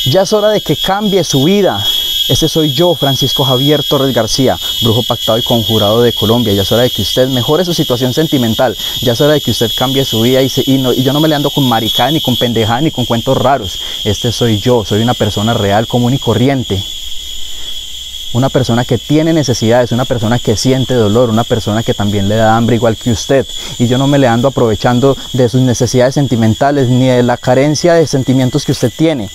Ya es hora de que cambie su vida. Este soy yo, Francisco Javier Torres García, brujo pactado y conjurado de Colombia. Ya es hora de que usted mejore su situación sentimental. Ya es hora de que usted cambie su vida y yo no me le ando con maricada, ni con pendejada, ni con cuentos raros. Este soy yo, soy una persona real, común y corriente. Una persona que tiene necesidades, una persona que siente dolor, una persona que también le da hambre igual que usted. Y yo no me le ando aprovechando de sus necesidades sentimentales, ni de la carencia de sentimientos que usted tiene.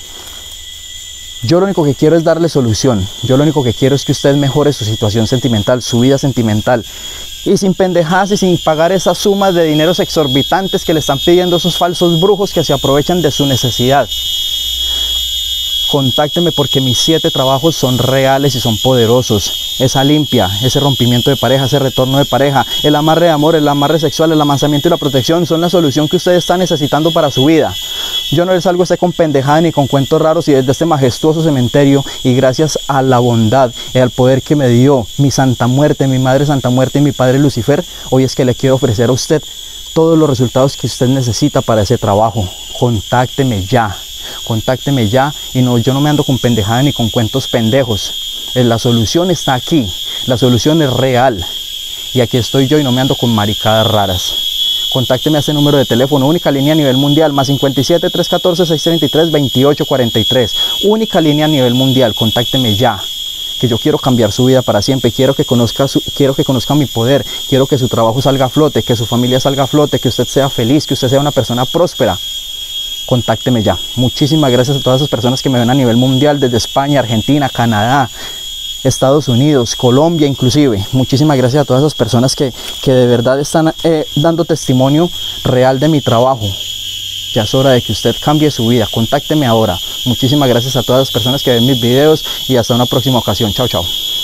Yo lo único que quiero es darle solución. Yo lo único que quiero es que usted mejore su situación sentimental, su vida sentimental. Y sin pendejadas y sin pagar esas sumas de dineros exorbitantes que le están pidiendo esos falsos brujos que se aprovechan de su necesidad. Contácteme porque mis 7 trabajos son reales y son poderosos. Esa limpia, ese rompimiento de pareja, ese retorno de pareja, el amarre de amor, el amarre sexual, el amansamiento y la protección son la solución que usted está necesitando para su vida. Yo no les salgo con pendejada ni con cuentos raros, y desde este majestuoso cementerio, y gracias a la bondad y al poder que me dio mi Santa Muerte, mi Madre Santa Muerte y mi Padre Lucifer, hoy es que le quiero ofrecer a usted todos los resultados que usted necesita para ese trabajo. Contácteme ya. Contácteme ya y yo no me ando con pendejada ni con cuentos pendejos. La solución está aquí, la solución es real y aquí estoy yo y no me ando con maricadas raras. Contácteme a este número de teléfono, única línea a nivel mundial, más 57 314 633 2843, única línea a nivel mundial. Contácteme ya, que yo quiero cambiar su vida para siempre. Quiero que conozca mi poder, quiero que su trabajo salga a flote, que su familia salga a flote, que usted sea feliz, que usted sea una persona próspera. Contácteme ya. Muchísimas gracias a todas esas personas que me ven a nivel mundial, desde España, Argentina, Canadá, Estados Unidos, Colombia inclusive. Muchísimas gracias a todas esas personas que de verdad están dando testimonio real de mi trabajo. Ya es hora de que usted cambie su vida. Contácteme ahora. Muchísimas gracias a todas las personas que ven mis videos y hasta una próxima ocasión. Chao, chao.